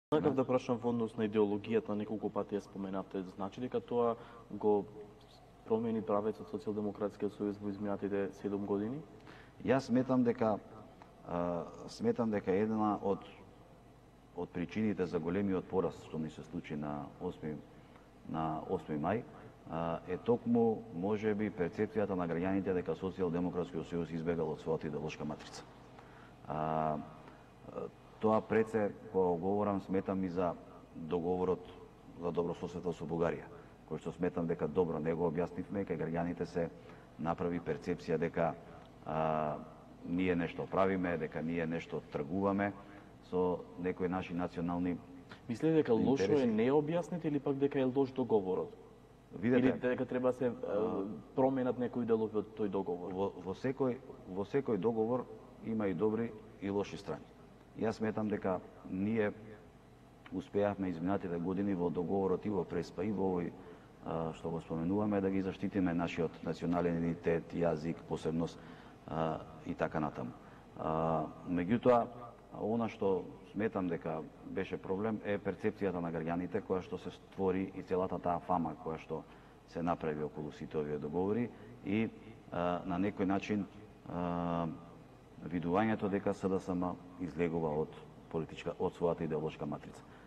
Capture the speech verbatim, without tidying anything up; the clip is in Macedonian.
Сакав да прашам во однос на идеологијата, неколку пати ја споменавте, значи дека тоа го промени правецот Социјалдемократскиот сојуз во изминатите седум години? Јас сметам дека а, сметам дека една од од причините за големиот пораст што ни се случи на осми на осми мај а, е токму можеби перцепцијата на граѓаните дека Социјалдемократскиот сојуз избегал од својата идеолошка матрица. А, Тоа пред се, кога говорам, сметам и за договорот за добрососедство со Бугарија, кој што сметам дека добро не го објаснивме, кај граѓаните се направи перцепција дека а, ние нешто правиме, дека ние нешто тргуваме со некои наши национални Мислите дека лошо интереси. е не објаснете или пак дека е лош договорот? Видете, Или дека треба се а, променат некои делови од тој договор? Во, во секој во секој договор има и добри и лоши страни. Јас сметам дека ние успеавме изминатите години во договорот и во Преспа и во овој а, што го споменуваме да ги заштитиме нашиот национален идентитет, јазик, посебност а, и така натаму. А, меѓутоа, она што сметам дека беше проблем е перцепцијата на граѓаните која што се створи и целата таа фама која што се направи околу сите овие договори и а, на некој начин а, видувањето дека СДСМ излегува од политичка од својата идеолошка матрица.